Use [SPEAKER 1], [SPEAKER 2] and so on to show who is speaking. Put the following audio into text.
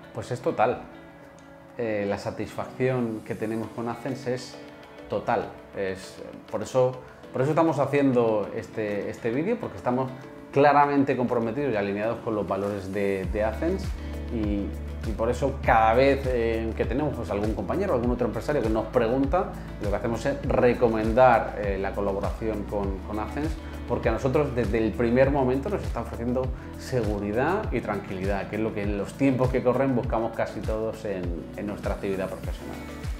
[SPEAKER 1] Pues es total. La satisfacción que tenemos con AdSense es total. Por eso estamos haciendo este vídeo, porque estamos claramente comprometidos y alineados con los valores de AdSense y por eso cada vez que tenemos pues, algún compañero o algún otro empresario que nos pregunta, lo que hacemos es recomendar la colaboración con AdSense, porque a nosotros desde el primer momento nos está ofreciendo seguridad y tranquilidad, que es lo que en los tiempos que corren buscamos casi todos en nuestra actividad profesional.